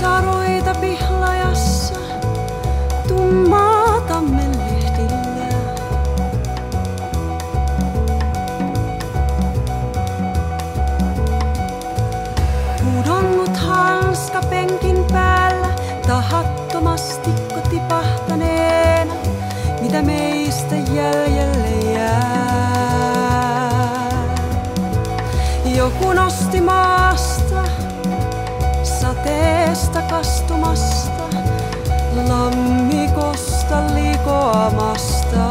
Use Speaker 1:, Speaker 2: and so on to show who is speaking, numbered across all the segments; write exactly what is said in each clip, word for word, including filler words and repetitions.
Speaker 1: Pisaroita pihlajassa, tummaa tammen lehdillä. Pudonnut hanska penkin päällä, tahattomasti kotipahtaneena, mitä meistä jäljelle jää. Joku nosti maasta, sateesta kastumasta, lammikosta likoamasta.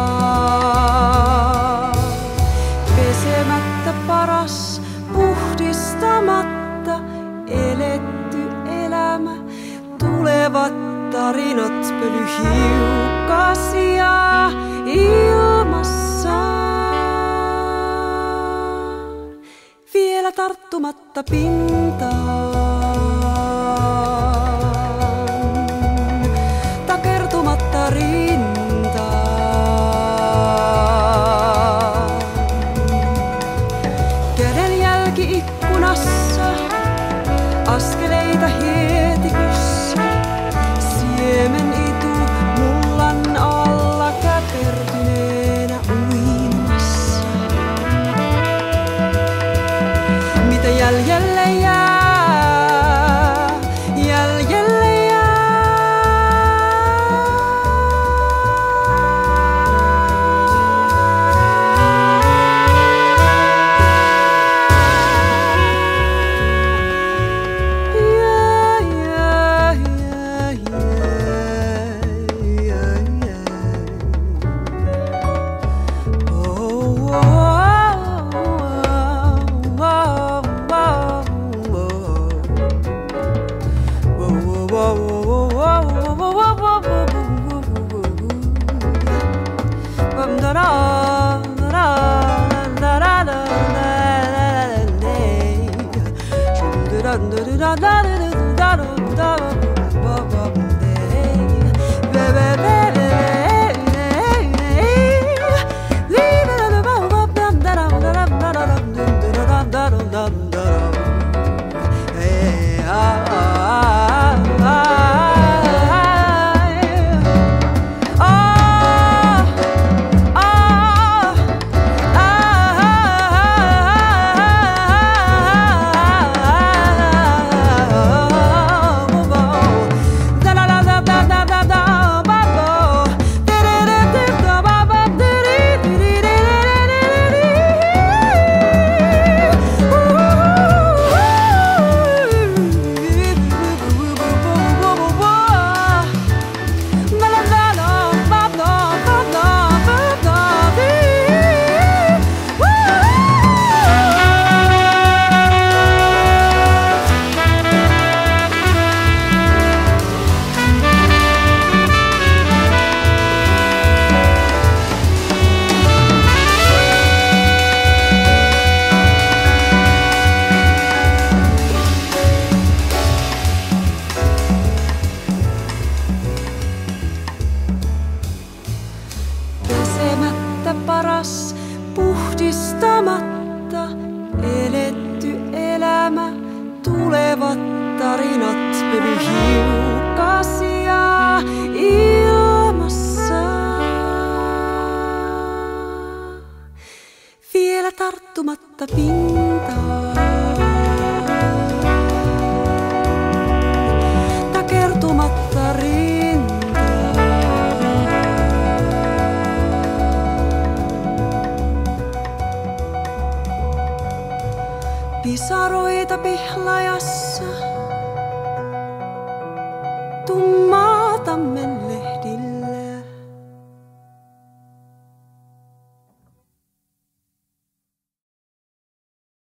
Speaker 1: Pesemättä paras, puhdistamatta, eletty elämä, tulevat tarinat pölyhiukkasia ilmassa. Vielä tarttumatta pintaan, takertumatta rintaan. Kädenjälki ikkunassa, askeleita hietikossa, siemen itu mullan alla käpertyneenä uimassa. Mitä jäljelle jää, jäljelle Pisaroita pihlajassa, tummaa tammen